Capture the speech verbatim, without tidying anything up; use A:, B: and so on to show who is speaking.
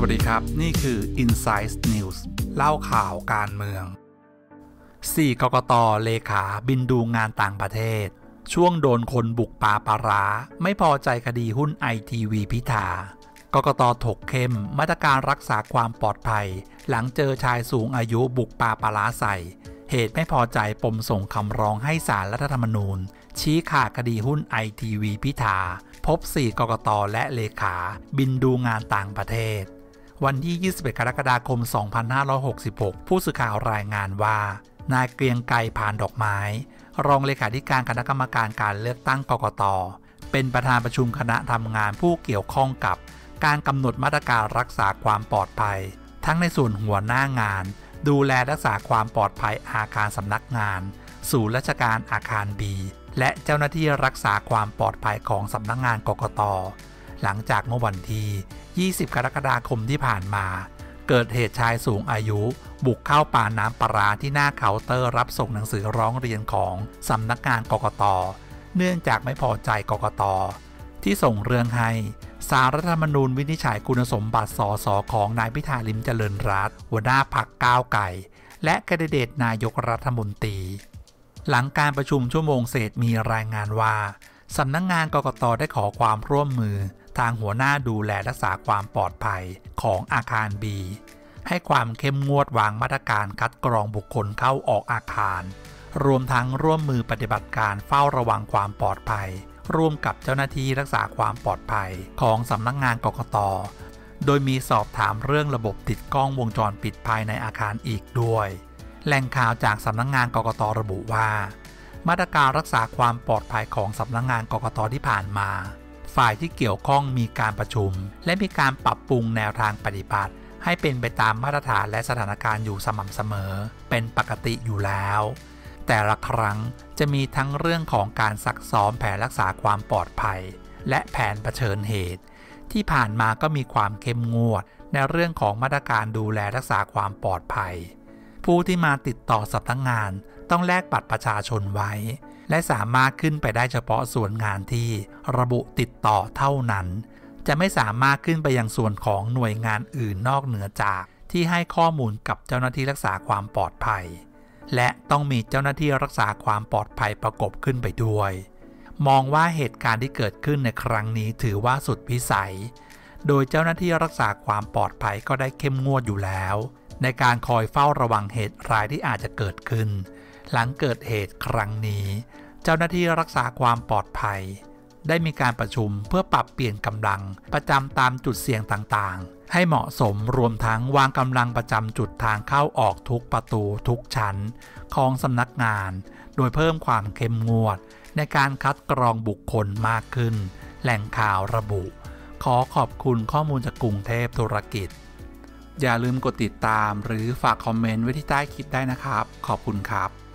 A: วัสดีครับนี่คือ Insight News เล่าข่าวการเมืองสี่กกต.เลขาบินดูงานต่างประเทศช่วงโดนคนบุกป่าปาร้าไม่พอใจคดีหุ้นไอทีวีพิธากกต.ถกเข้มมาตรการรักษาความปลอดภัยหลังเจอชายสูงอายุบุกป่าปาร้าใส่เหตุไม่พอใจปมส่งคำร้องให้ศาลรัฐธรรมนูญชี้ขาดคดีหุ้นไอทีวีพิธาพบสี่กกต.และเลขาบินดูงานต่างประเทศวันที่ยี่สิบเอ็ดกรกฎาคมสองพันห้าร้อยหกสิบหกผู้สื่อข่าวรายงานว่านายเกรียงไกรพานดอกไม้รองเลขาธิการคณะกรรมการการเลือกตั้งกกต.เป็นประธานประชุมคณะทำงานผู้เกี่ยวข้องกับการกำหนดมาตรการรักษาความปลอดภัยทั้งในส่วนหัวหน้างานดูแลรักษาความปลอดภัยอาคารสำนักงานศูนย์ราชการอาคารบีและเจ้าหน้าที่รักษาความปลอดภัยของสำนักงานกกต.หลังจากเมื่อวันที่ยี่สิบกรกฎาคมที่ผ่านมาเกิดเหตุชายสูงอายุบุกเข้าป่าน้ำปราที่หน้าเคาน์เตอร์รับส่งหนังสือร้องเรียนของสำนักงานกกต.เนื่องจากไม่พอใจกกต.ที่ส่งเรื่องให้ศาลรัฐธรรมนูญวินิจฉัยคุณสมบัติสสของนายพิธาลิ้มเจริญรัตน์หัวหน้าพรรคก้าวไกลและแคนดิเดตนายกรัฐมนตรีหลังการประชุมชั่วโมงเศษมีรายงานว่าสำนักงานกกต.ได้ขอความร่วมมือทางหัวหน้าดูแลรักษาความปลอดภัยของอาคารบีให้ความเข้มงวดวางมาตรการคัดกรองบุคคลเข้าออกอาคารรวมทั้งร่วมมือปฏิบัติการเฝ้าระวังความปลอดภัยร่วมกับเจ้าหน้าที่รักษาความปลอดภัยของสำนักงานกกต.โดยมีสอบถามเรื่องระบบติดกล้องวงจรปิดภายในอาคารอีกด้วยแหล่งข่าวจากสำนักงานกกต.ระบุว่ามาตรการรักษาความปลอดภัยของสำนักงานกกต.ที่ผ่านมาฝ่ายที่เกี่ยวข้องมีการประชุมและมีการปรับปรุงแนวทางปฏิบัติให้เป็นไปตามมาตรฐานและสถานการณ์อยู่สม่ำเสมอเป็นปกติอยู่แล้วแต่ละครั้งจะมีทั้งเรื่องของการซักซ้อมแผนรักษาความปลอดภัยและแผนเผชิญเหตุที่ผ่านมาก็มีความเข้มงวดในเรื่องของมาตรการดูแลรักษาความปลอดภัยผู้ที่มาติดต่อสำนักงานต้องแลกบัตรประชาชนไว้และสามารถขึ้นไปได้เฉพาะส่วนงานที่ระบุติดต่อเท่านั้นจะไม่สามารถขึ้นไปยังส่วนของหน่วยงานอื่นนอกเหนือจากที่ให้ข้อมูลกับเจ้าหน้าที่รักษาความปลอดภัยและต้องมีเจ้าหน้าที่รักษาความปลอดภัยประกบขึ้นไปด้วยมองว่าเหตุการณ์ที่เกิดขึ้นในครั้งนี้ถือว่าสุดวิสัยโดยเจ้าหน้าที่รักษาความปลอดภัยก็ได้เข้มงวดอยู่แล้วในการคอยเฝ้าระวังเหตุร้ายที่อาจจะเกิดขึ้นหลังเกิดเหตุครั้งนี้เจ้าหน้าที่รักษาความปลอดภัยได้มีการประชุมเพื่อปรับเปลี่ยนกำลังประจำตามจุดเสี่ยงต่างๆให้เหมาะสมรวมทั้งวางกำลังประจำจุดทางเข้าออกทุกประตูทุกชั้นของสำนักงานโดยเพิ่มความเข้มงวดในการคัดกรองบุคคลมากขึ้นแหล่งข่าวระบุขอขอบคุณข้อมูลจากกรุงเทพธุรกิจอย่าลืมกดติดตามหรือฝากคอมเมนต์ไว้ที่ใต้คลิปได้นะครับขอบคุณครับ